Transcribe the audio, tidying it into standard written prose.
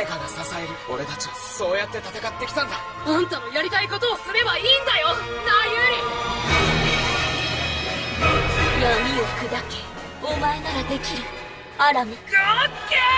誰かが支える。俺たちはそうやって戦ってきたんだ。 あんたのやりたいことをすればいいんだよなゆり。 闇を砕け、お前ならできる。アラム。 オッケー。